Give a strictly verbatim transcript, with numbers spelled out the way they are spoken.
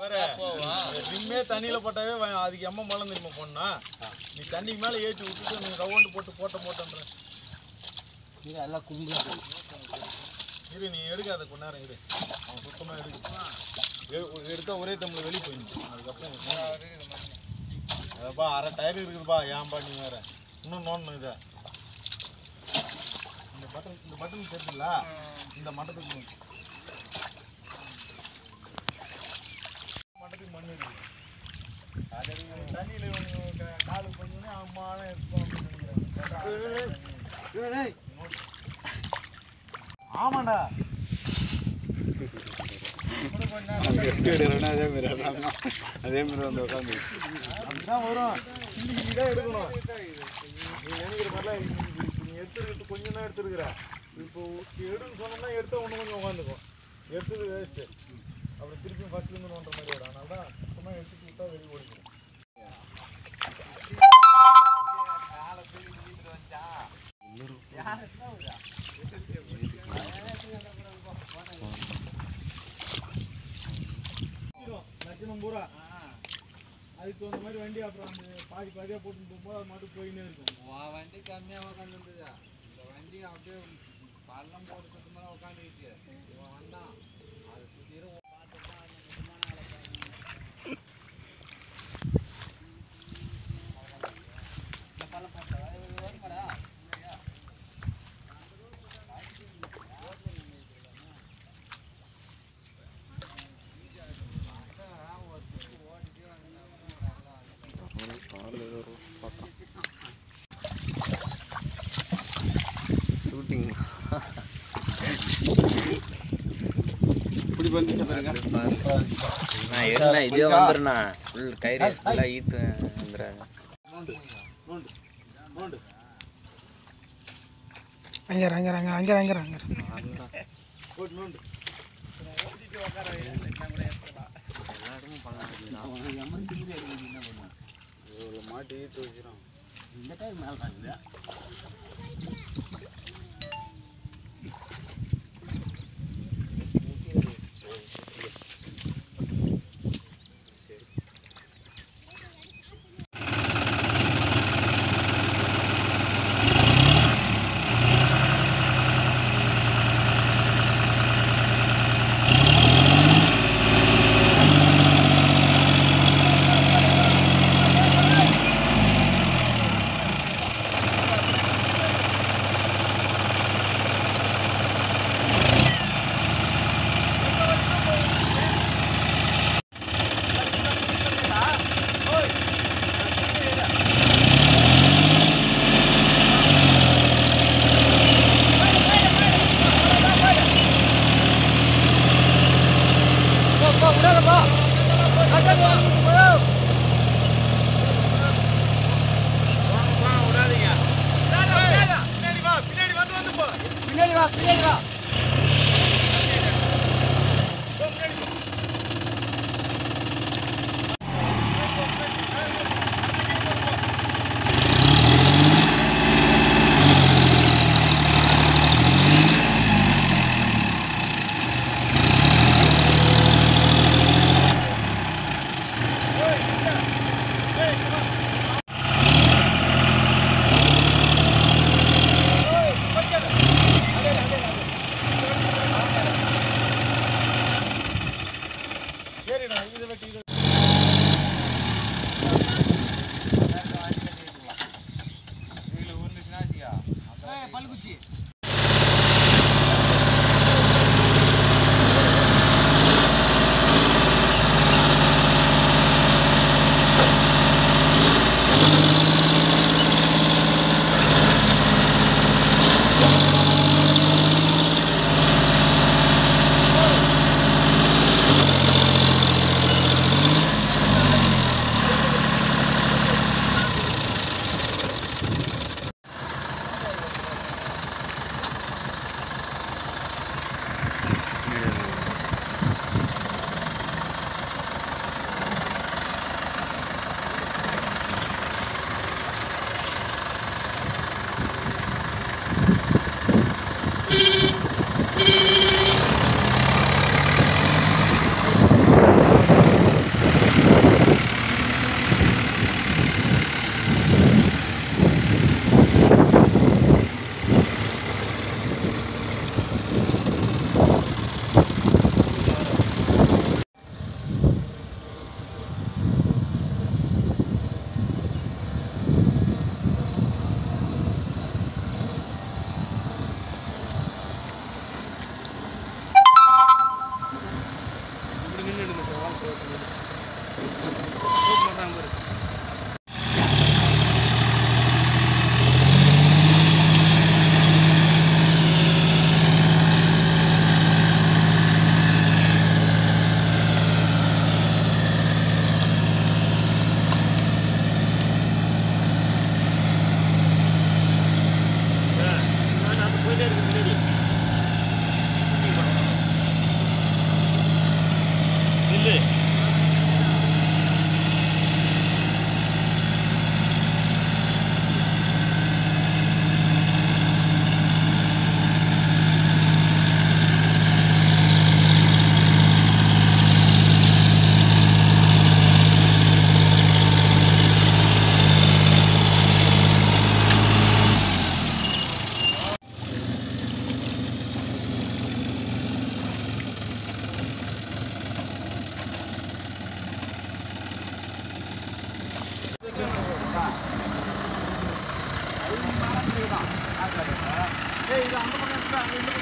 ரிம்மே தண்ணியில போட்டாவே அதுக்கு எம்ம மலம் திரும்ப போடனா நீ தண்ணிக்கு மேல ஏற்றி விட்டுட்டு நீ ரவுண்டு போட்டு போட்ட போட்டன்ற இது எல்லாம் கும்பலா இரு நீ எடுக்காத கொஞ்ச நேரம் இரு அவன் சுத்தமா எடுக்க எடுத்தா ஒரே தம்மில் வெளியே போயிடணும் அதுக்கப்புறம் அதப்பா அரை டயர் இருக்குதுப்பா ஏன்பா நீ வேற இன்னும் நோண்டணும் இதை இந்த பட்டன் இந்த பட்டன் தெரியுதுல்ல இந்த மட்டத்துக்கு மட்டத்துக்கு மண் இருக்குது அது தண்ணியில் காலு பண்ணி அம்மான எடுப்போம் அப்படின்னு ஆமாண்டா அதே மாதிரி அதே மாதிரி வந்து உட்காந்து அப்படிதான் வரும் கிள்ளி தான் எடுக்கணும் நீ நினைக்கிற மாதிரிலாம் நீ எடுத்துக்கிட்டு கொஞ்சம் தான் எடுத்துருக்குற இப்போ எடுன்னு சொன்னோம்னா எடுத்தால் ஒன்று கொஞ்சம் உட்காந்துக்கும் எடுத்தது வேஸ்ட்டு அப்புறம் திருப்பி ஃபஸ்ட்லேருந்து நோண்டுற மாதிரி வரும் அதனால தான் சுத்தமாக எடுத்துட்டு விட்டா வெளியே ஓடிக்கணும் லட்சணம் பூரா அதுக்கு தகுந்த மாதிரி வண்டி அப்புறம் அந்த பாதி பாதியாக போட்டு போகும்போது அது மட்டும் போயின்னே இருக்கும் வண்டி கம்மியாக உட்காந்துருந்ததா இந்த வண்டி அப்படியே பள்ளம் போட்டு சுத்தமாக உட்காந்துக்கிட்டு இவன் வந்தான் அது சுற்றிடும் பள்ளம் போட்டா வருமாடா ஷூட்டிங் இப்படி வந்துச்சு பாருங்க நான் ஏறினா இதே வந்துருண்ணா ஃபுல் கயிறு ஃபுல்லாக ஈத்து வந்துடுறாங்க அங்கே அங்கே அங்கே அங்கே அங்கே அங்கே போட்டு நோண்டு மாட்டி ஈத்து வச்சுக்கிறோம் இந்த டைம் மேலே வாங்குதா பின்னாடி வா பின்னாடி வா பல்குச்சி ஏய் இது அந்த பக்கம்